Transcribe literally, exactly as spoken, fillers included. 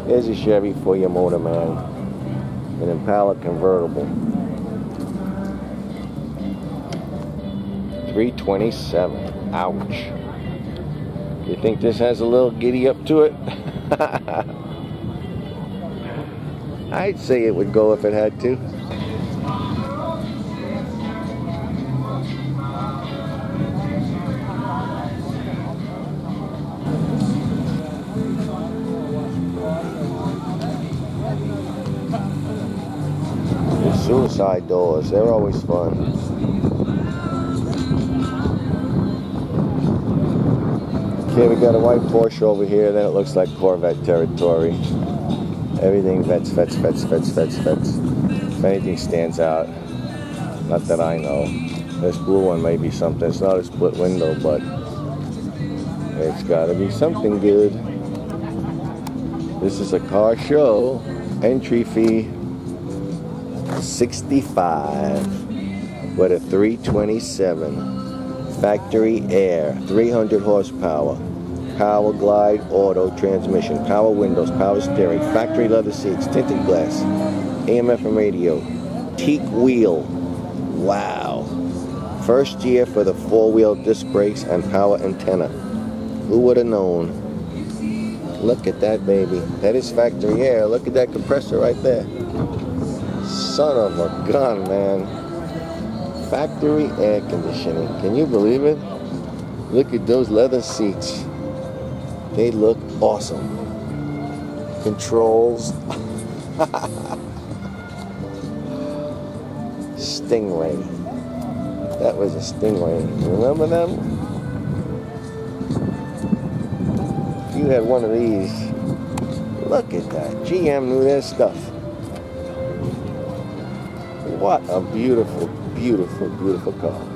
There's a Chevy for your motor man. An Impala convertible. three twenty-seven. Ouch. You think this has a little giddy up to it? I'd say it would go if it had to. The suicide doors, they're always fun. Okay, we got a white Porsche over here, then it looks like Corvette territory. Everything vets, vets, vets, vets, vets, vets. If anything stands out, not that I know. This blue one may be something. It's not a split window, but it's got to be something good. This is a car show. Entry fee sixty-five with a three twenty-seven. Factory air, three hundred horsepower. Power glide auto transmission, power windows, power steering, factory leather seats, tinted glass, A M F M radio, teak wheel. Wow. First year for the four-wheel disc brakes and power antenna. Who would have known? Look at that baby. That is factory air. Look at that compressor right there. Son of a gun, man. Factory air conditioning. Can you believe it? Look at those leather seats. They look awesome. Controls. Stingray. That was a Stingray. Remember them? You had one of these. Look at that. G M knew their stuff. What a beautiful, beautiful, beautiful car.